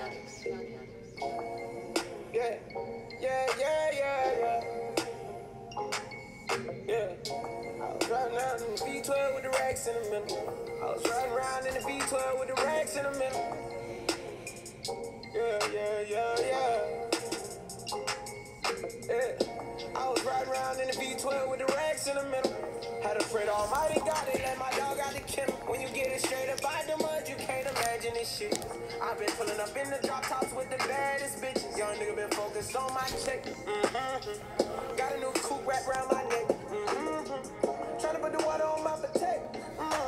Yeah, yeah, yeah, yeah, yeah. Yeah. I was riding around in the V12 with the racks in the middle. I was riding around in the V12 with the racks in the middle. Yeah, yeah, yeah, yeah. Yeah. I was riding around in the V12 with the racks in the middle. Had a friend almighty God, they let my dog out the kennel. When you get it straight up out the mud, you can't imagine this shit. I've been pulling up in the drop tops with the baddest bitches. Young nigga been focused on my check. Got a new coupe wrapped around my neck. Tryna put the water on my potato.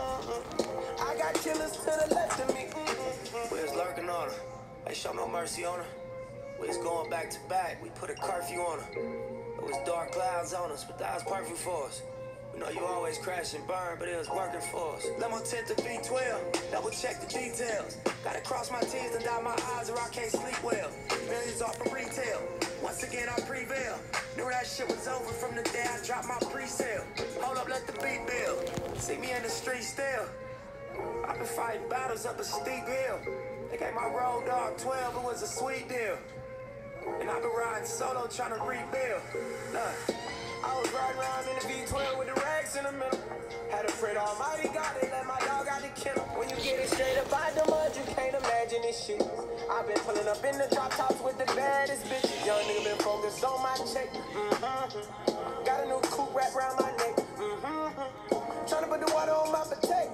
I got killers to the left of me. We was lurking on her. They show no mercy on her. We was going back to back. We put a curfew on her. It was dark clouds on us, but that was perfect for us. We know you always crash and burn, but it was working for us. Limo tint to V12, double check the details. Gotta cross my T's and dot my I's or I can't sleep well. Millions off of retail, once again I prevail. Knew that shit was over from the day I dropped my pre-sale. Hold up, let the beat build. See me in the street still. I've been fighting battles up a steep hill. They gave my road dog 12, it was a sweet deal. And I've been riding solo trying to rebuild. Look. I was riding around in the V12 with the racks in the middle. Had a friend almighty God, they let my dog out the kennel. When you get it straight up out the mud, you can't imagine this shit. I've been pulling up in the drop tops with the baddest bitches. Young nigga been focused on my check. Got a new coupe wrapped around my neck. Tryna put the water on my potato.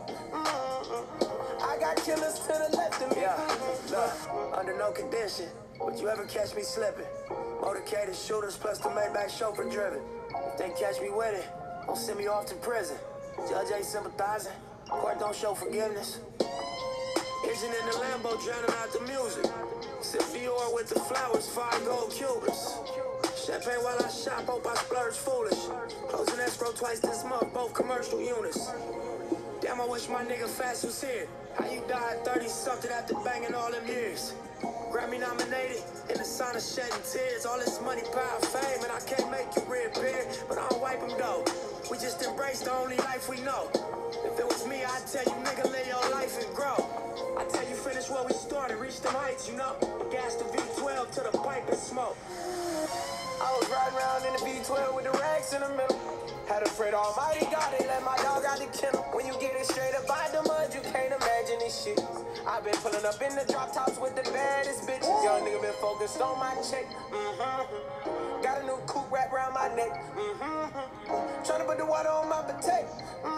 I got killers to the left of me. Yeah, look, under no condition would you ever catch me slipping. Motorcaded shooters plus the Maybach chauffeur driven. If they catch me with it, don't send me off to prison. Judge ain't sympathizing, court don't show forgiveness. Engine in the Lambo drowning out the music. Sip Dior with the flowers, 5 gold Cubans. Champagne while I shop, hope I splurge foolish. Closing escrow twice this month, both commercial units. Damn, I wish my nigga Fast was here. How you died 30-something after banging all them years? Grammy nominated, in the sign of shedding tears. All this money, power, fame, and I can't make you reappear. But I don't wipe them though. We just embrace the only life we know. If it was me, I'd tell you, nigga, live your life and grow. I tell you, finish where we started, reach them heights, you know. Gas the V12 to the pipe and smoke. I was riding around in the V12 with the racks in the middle. Had a friend almighty God, they let my dog out the kennel. When you get it straight up out the mud, you can't imagine this shit. I've been pulling up in the drop tops with the baddest bitches. Young nigga been focused on my check. Got a new coupe wrapped around my neck. Tryna put the water on my potato.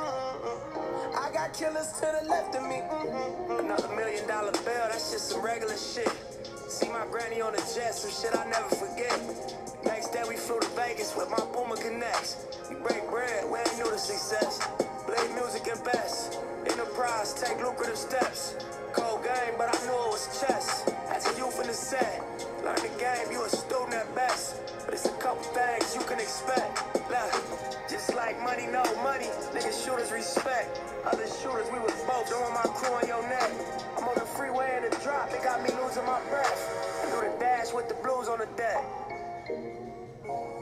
I got killers to the left of me. Another $1 million bill, that's just some regular shit. See my granny on the jet, some shit I never forget. Next day we flew to Vegas with my Boomer Connects. We break bread, we ain't new to success. Blade music and best. Enterprise, take lucrative steps. Cold game, but I knew it was chess. As a youth in the set, learn the game, you a student at best. But it's a couple things you can expect. Look, just like money, no money, niggas shooters respect. Other shooters, we was both throwing my crew on your neck. I'm on the freeway in the drop, it got me losing my breath. I do the dash with the blues on the deck.